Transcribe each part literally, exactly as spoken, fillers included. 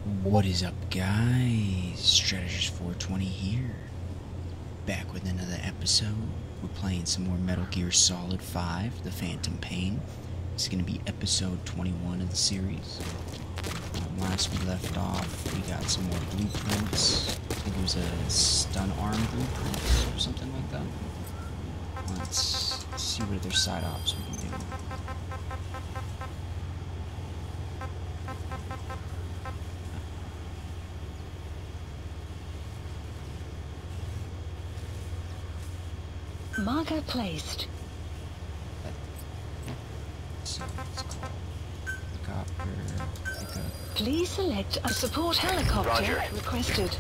What is up, guys? Strategist four twenty here. Back with another episode. We're playing some more Metal Gear Solid five, The Phantom Pain. This is going to be episode twenty-one of the series. Um, last we left off, we got some more blueprints. I think it was a stun arm blueprint or something like that. Let's see what other side ops we can do. Marker placed. So it's called helicopter pickup. Please select a support helicopter Roger. requested.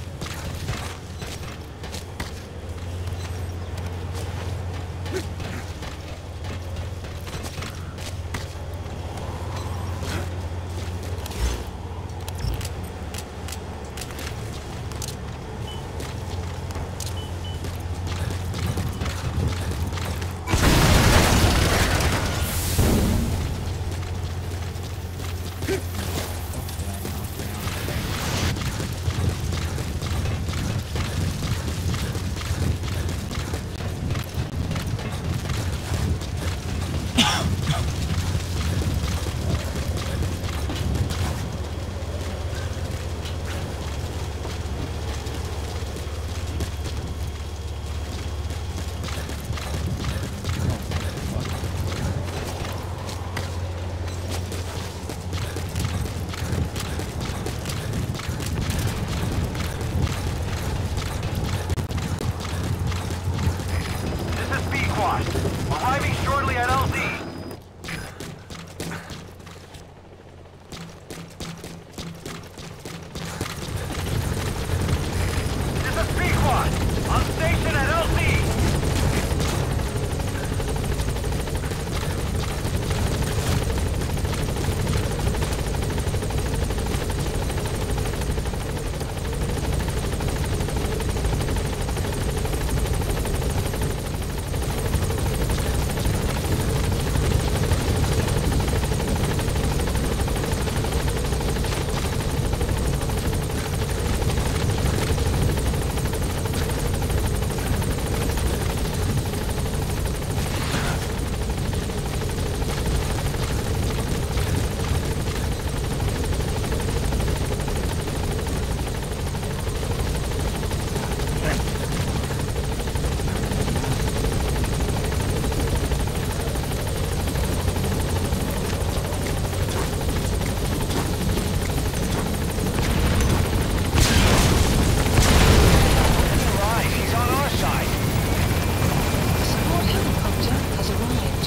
Arriving shortly at L Z. This is Pequod. On station at L Z. Support helicopter has arrived.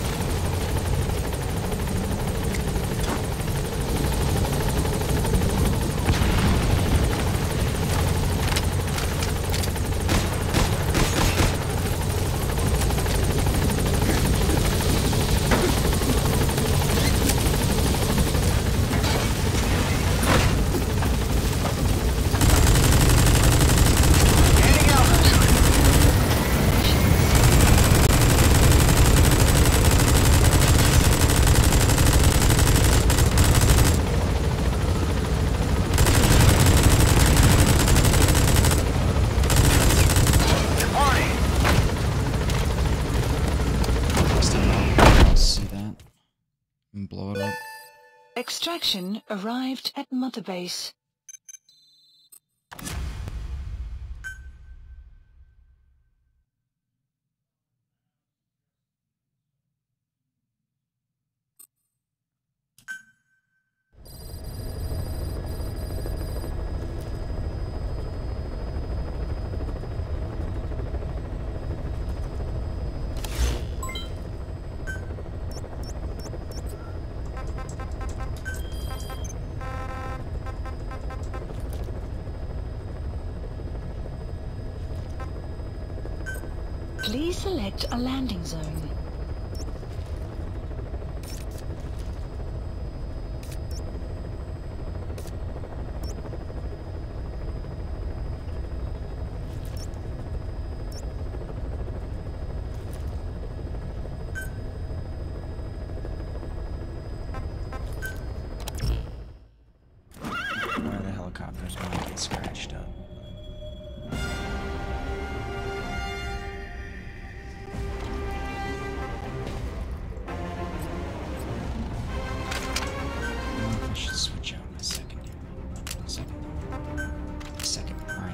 I'll see that and blow it up. Extraction arrived at Mother Base. Please select a landing zone. helicopters might get scratched up. I should switch out my secondary. Secondary. Second primary.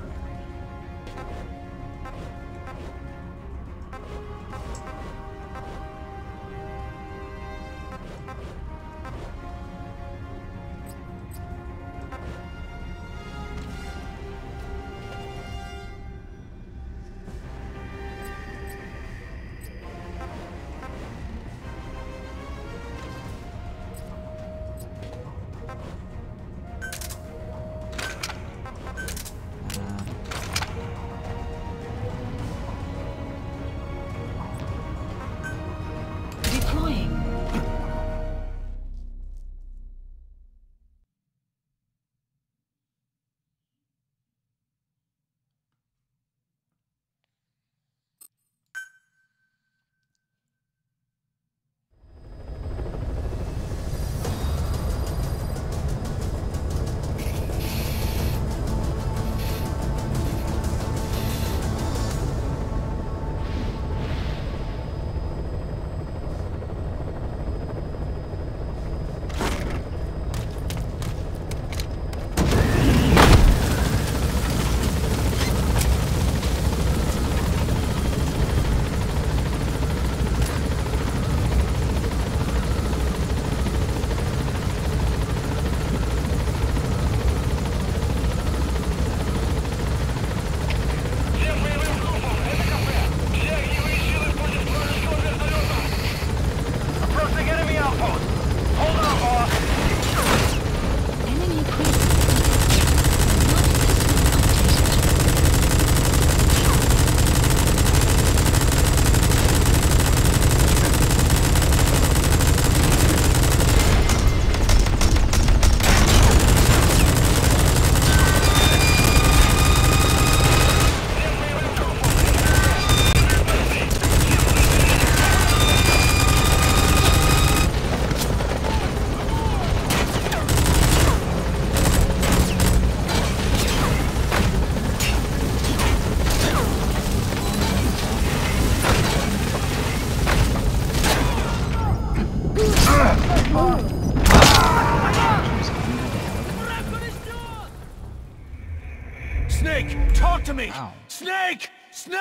Snake, talk to me! Ow. Snake! Snake!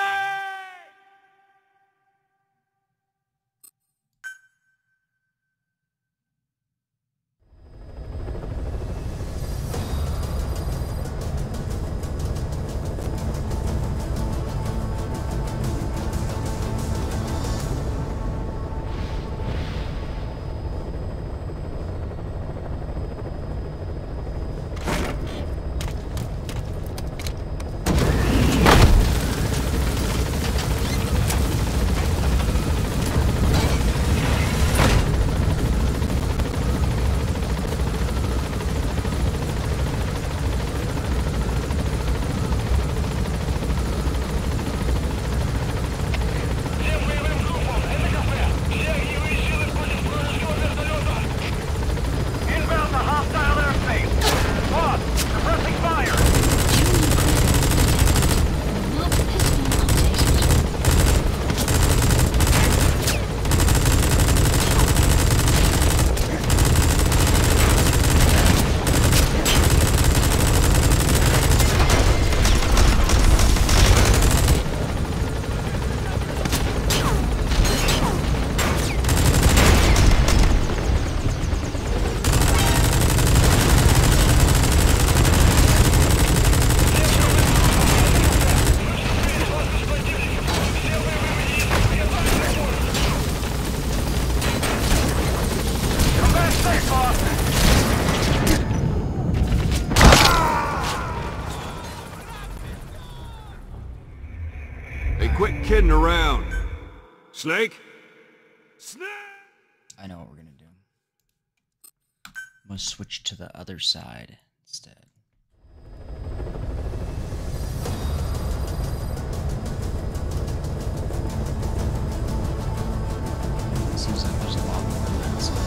Hey, quit kidding around. Snake? Snake! I know what we're gonna do. I'm gonna switch to the other side instead. Seems like there's a lot more on that side.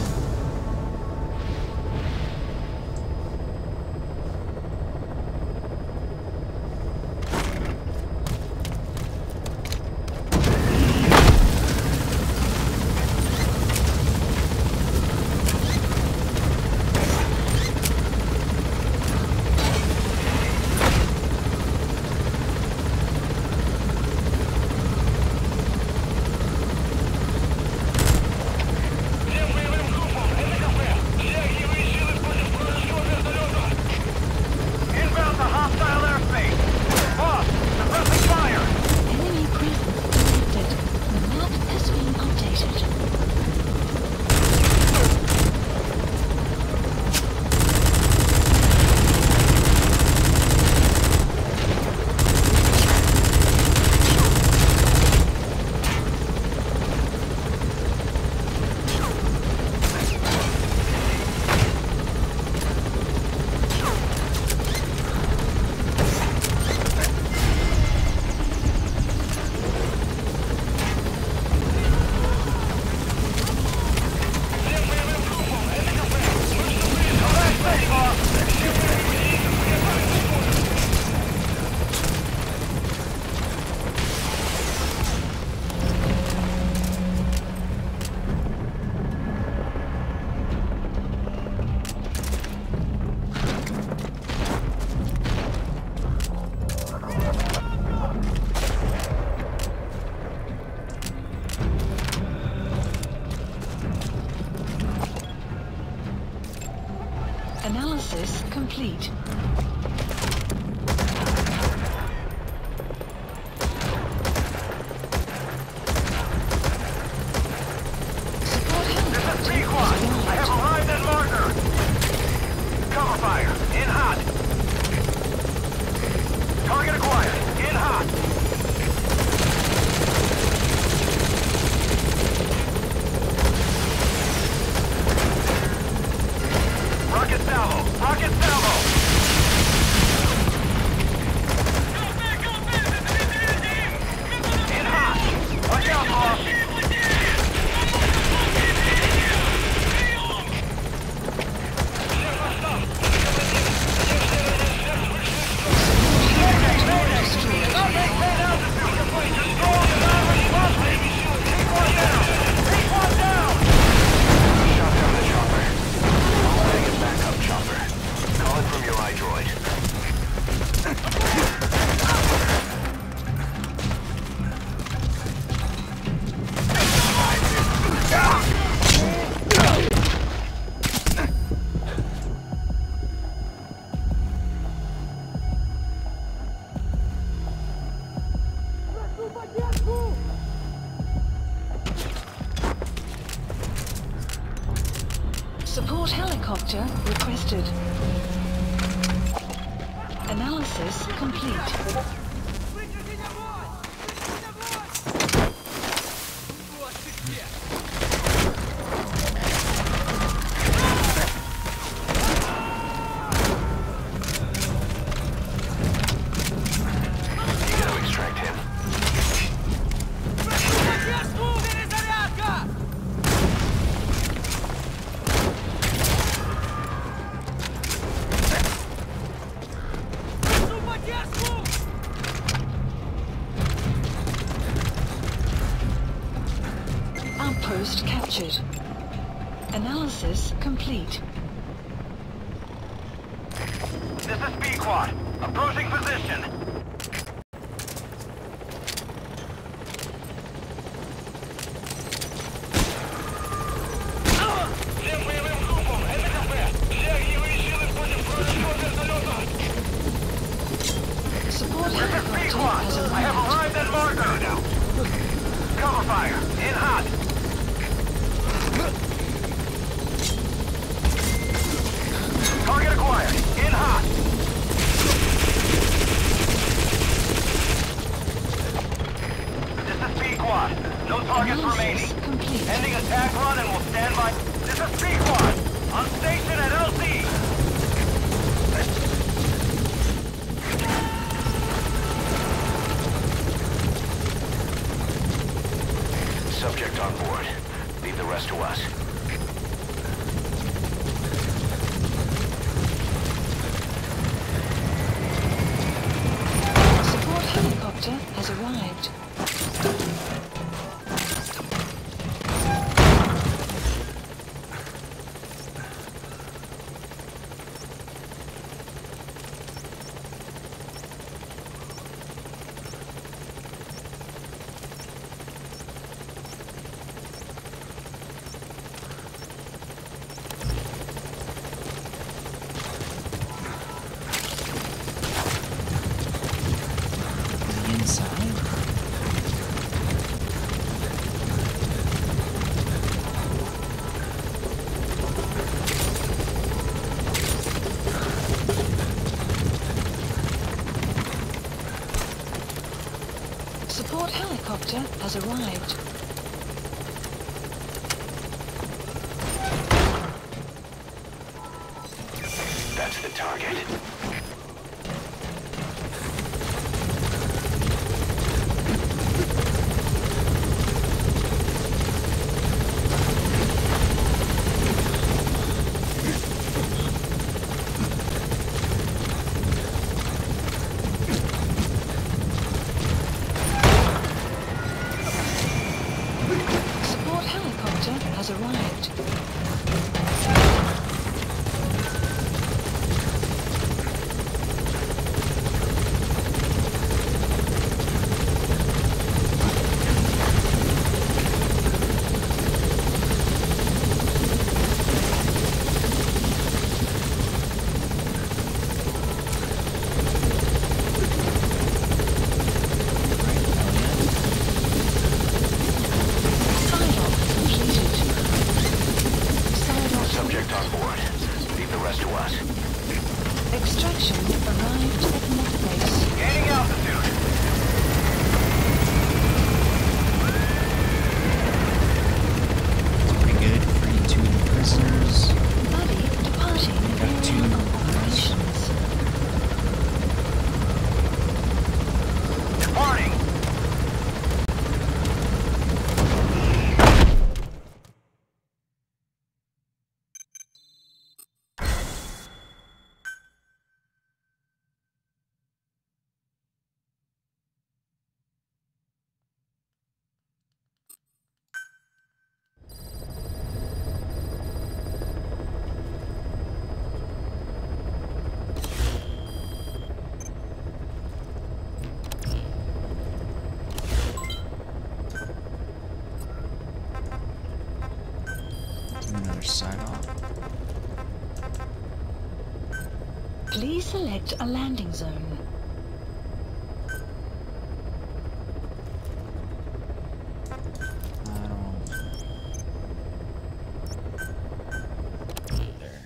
complete. Support helicopter Pequod, has I have arrived. arrived at marker. Cover fire, in hot. Target acquired, in hot. Rocket salvo, rocket salvo. In hot. Watch out, boss. Support helicopter requested. Analysis complete. Outpost captured. Analysis complete. This is Pequod. Approaching position. Support This is helicopter Pequod. has I have arrived. arrived at marker. Cover fire, in hot. Target acquired, in hot. This is Pequod. No targets remaining. Analysis complete. Ending attack run and we'll stand by. This is Pequod. On station at L C. Subject on board. Leave the rest to us. Support helicopter has arrived. The inside? Support helicopter has arrived. That's the target. Extraction arrived at Medbase. Gaining altitude. It's pretty good. Freed two new prisoners. Buddy departing Got two area new of operations. Departing. Do another side off. Please select a landing zone. I don't. There.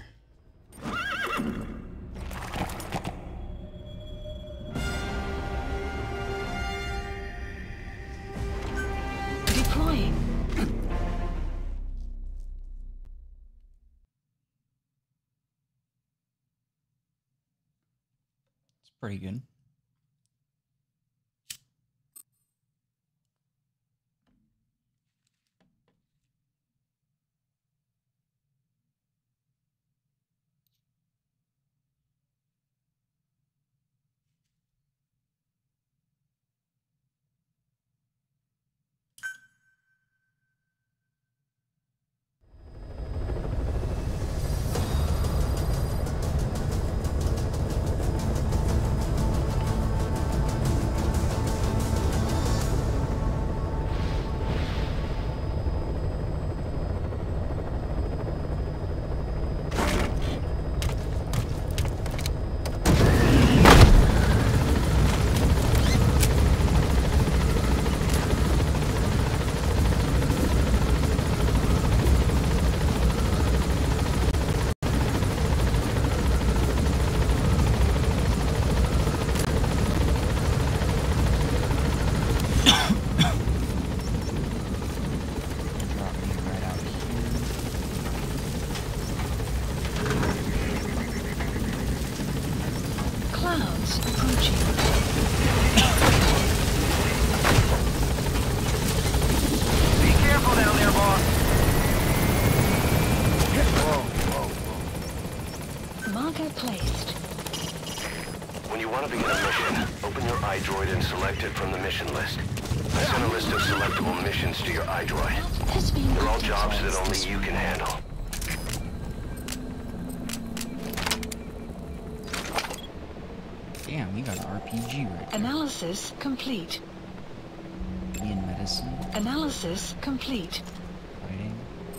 Deploying. It's pretty good. Drop me right out here. Clouds approaching. Be careful down there, boss. Marker placed. When you want to begin a mission, open your iDroid and select it from the mission list. I sent a list of selectable missions to your iDroid. Has been They're all updated. jobs that only you can handle. Damn, you got an R P G right there. Analysis complete. Me in medicine. Analysis complete. Fighting.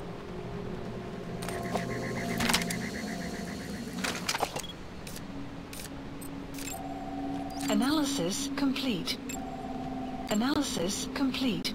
Analysis complete. Analysis complete.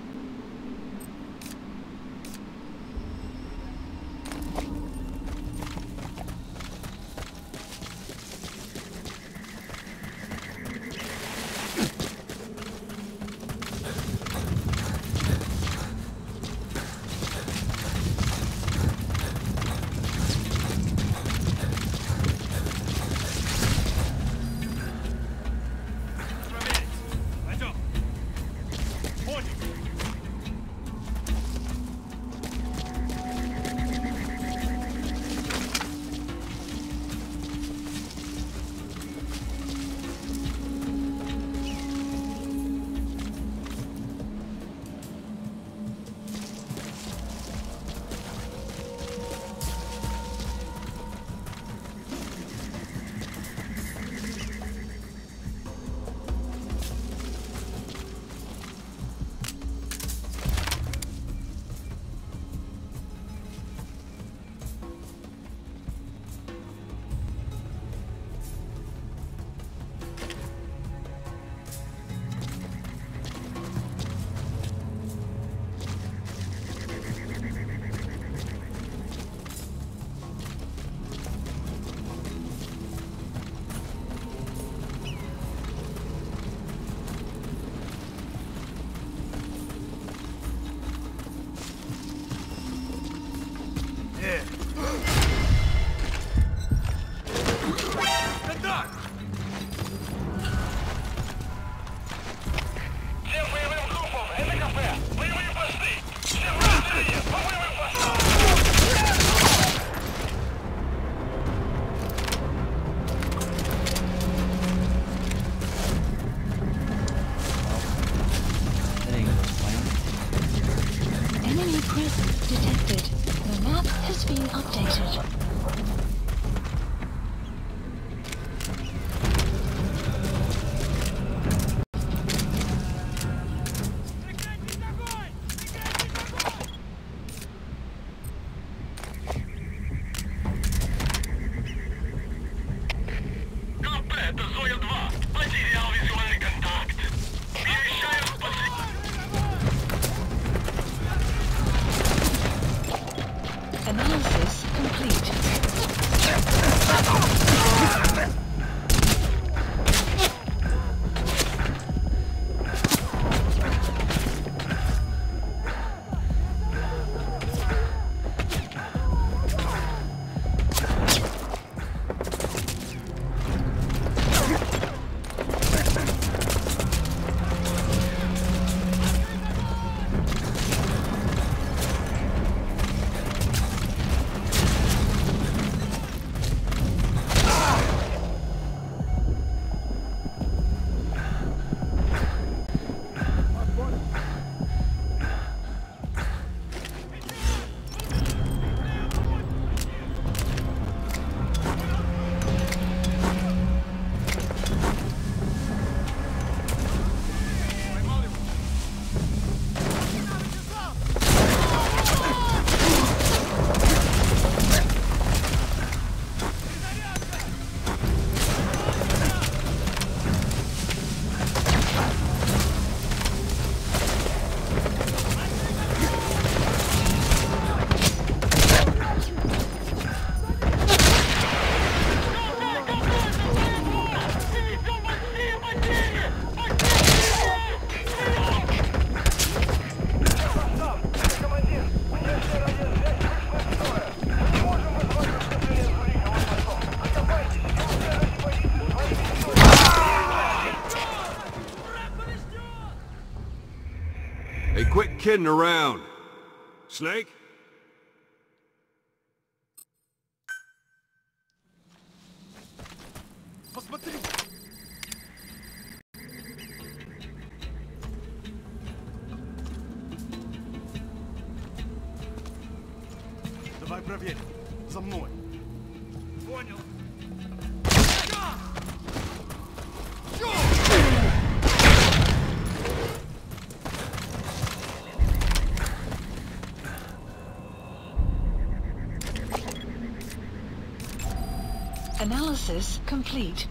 Понял. quit kidding around. Snake? Посмотри! Давай проверим. За мной. Понял. Analysis complete.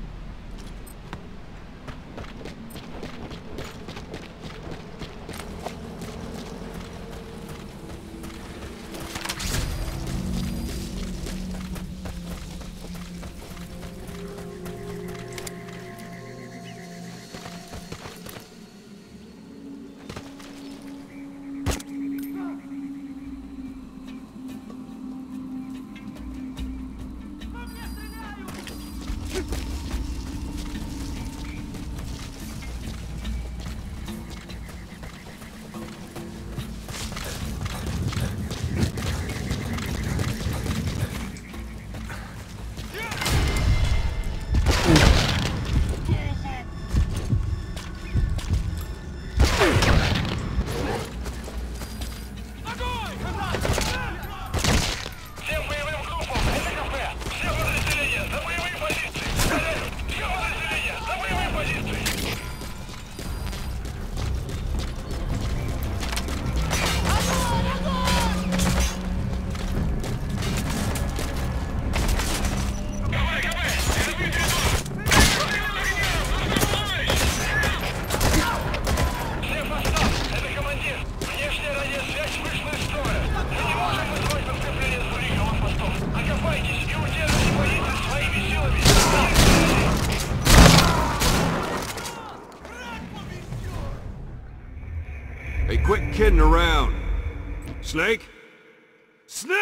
Hey, quit kidding around. Snake? Snake!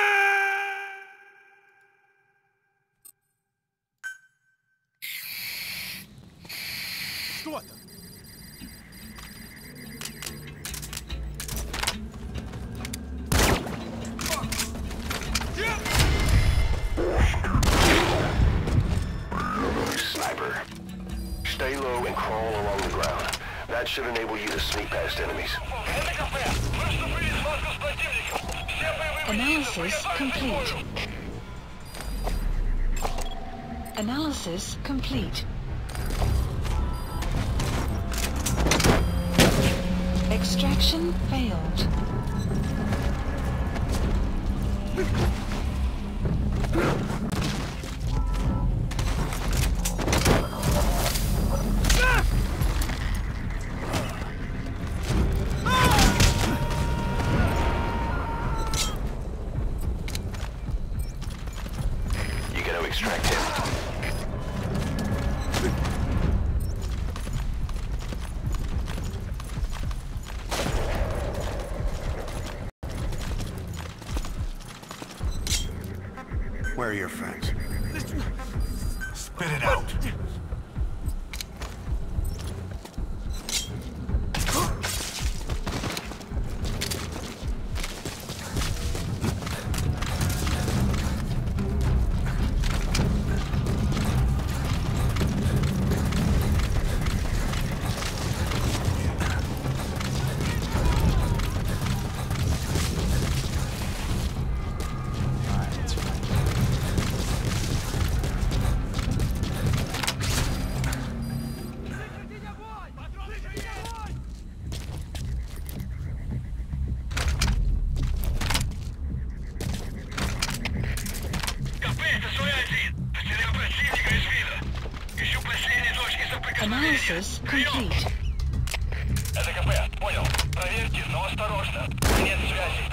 Что это? Sniper. Stay low and crawl along the ground. That should enable you to sneak past enemies. Analysis complete. Analysis complete. Extraction failed. You gotta extract him. Where are your friends? Spit it out. Analysis complete. Это КП, понял. Проверьте, но осторожно. Нет связи.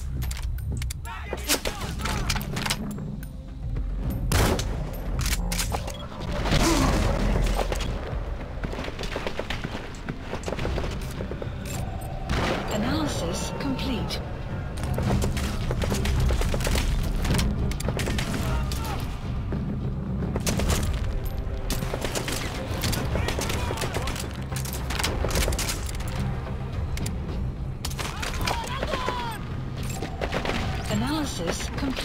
Analysis complete.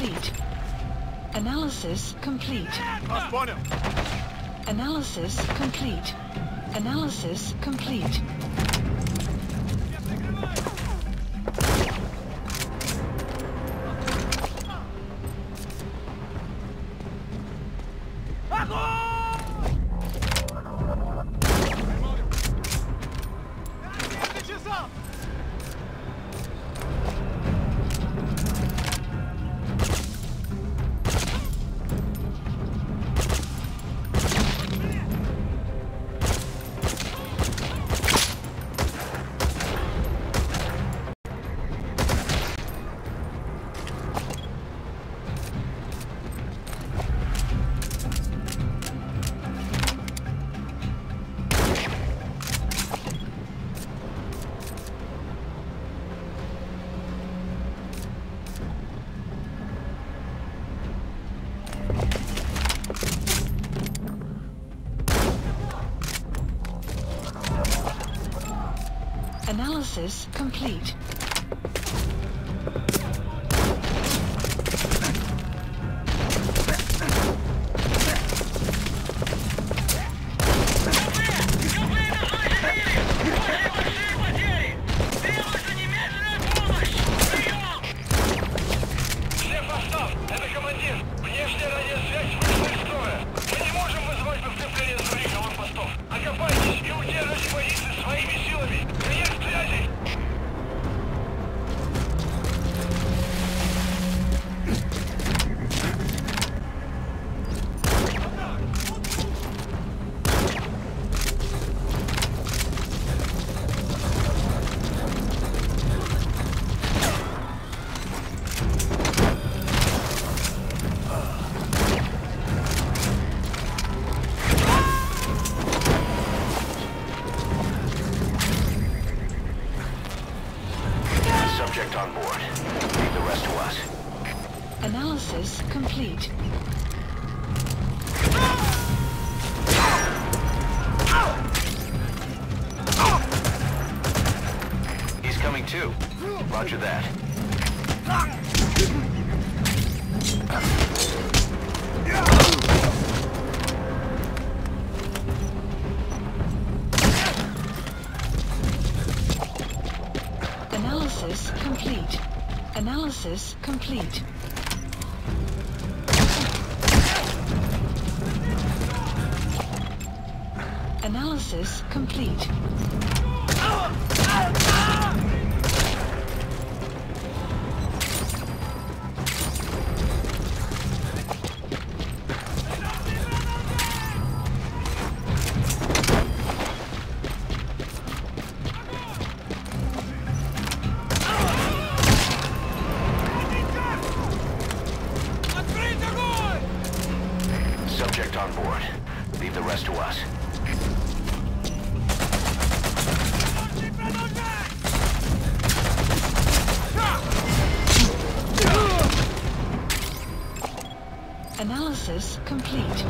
complete. Analysis complete. Вас понял. Analysis complete. Analysis complete. Analysis complete. On board. Leave the rest to us. Analysis complete. He's coming too. Roger that. Analysis complete. Analysis complete. Analysis complete. Subject on board. Leave the rest to us. Analysis complete.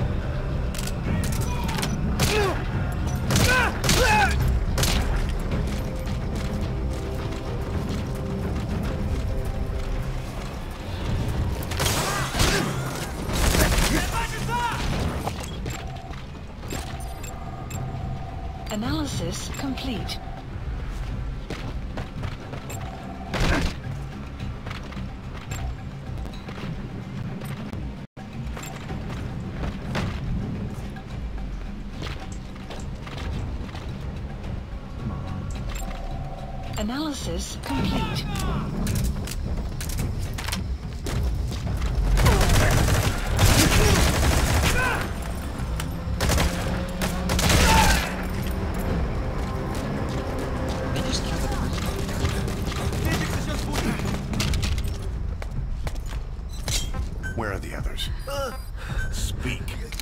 Analysis complete. Analysis complete. Where are the others? Speak.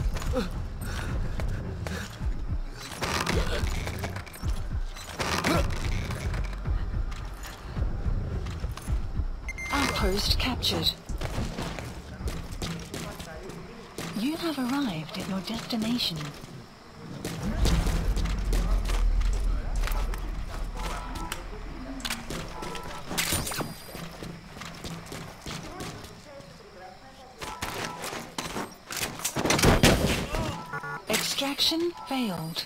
Outpost captured. You have arrived at your destination. Extraction failed.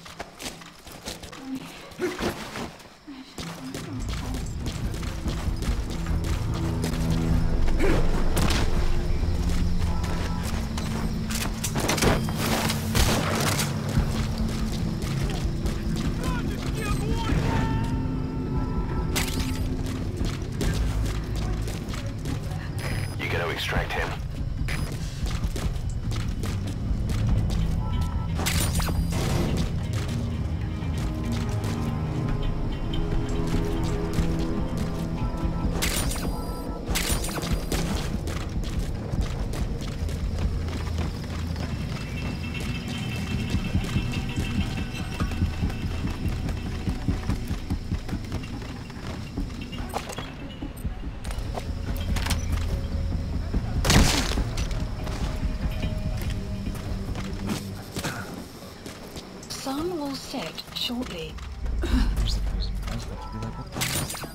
You gotta extract him. Sun will set shortly. There's the prison. I was about to be like, what the hell?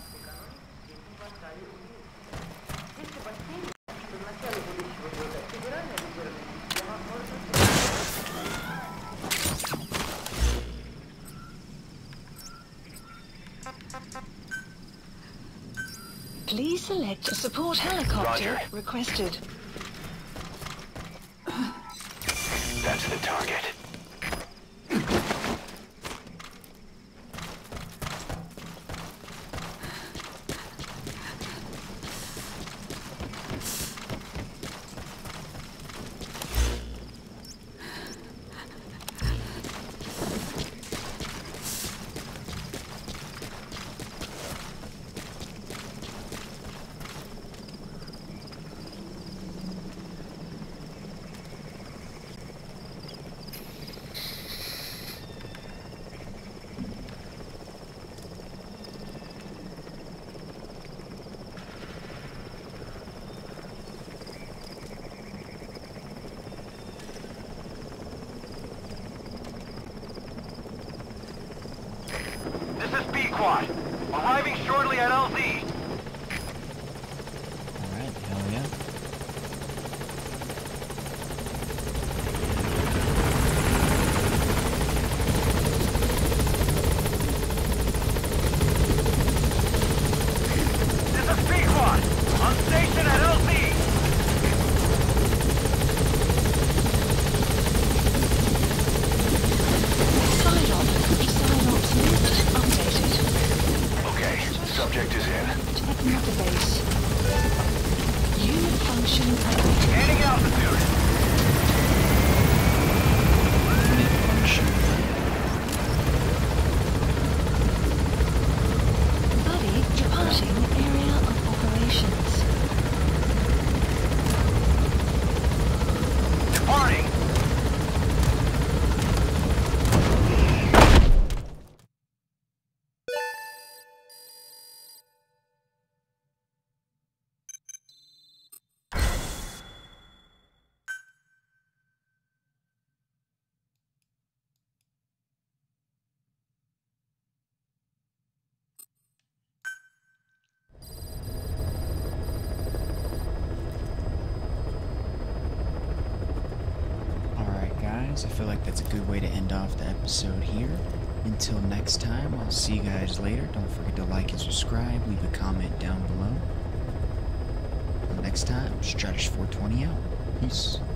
Please select a support helicopter Roger. requested. That's the target. This is B-Quad. Arriving shortly at L Z. Alright, hell yeah. This is B-Quad. On station at L Z. Side op. Side ops list updated. Okay, subject is in. Another base. Unit function active. Gaining altitude. Buddy departing area of operations. Departing. Alright, guys, I feel like that's a good way to end off the episode here. Until next time, I'll see you guys later. Don't forget to like and subscribe, leave a comment down below. Until next time, Strategy four twenty out. Peace.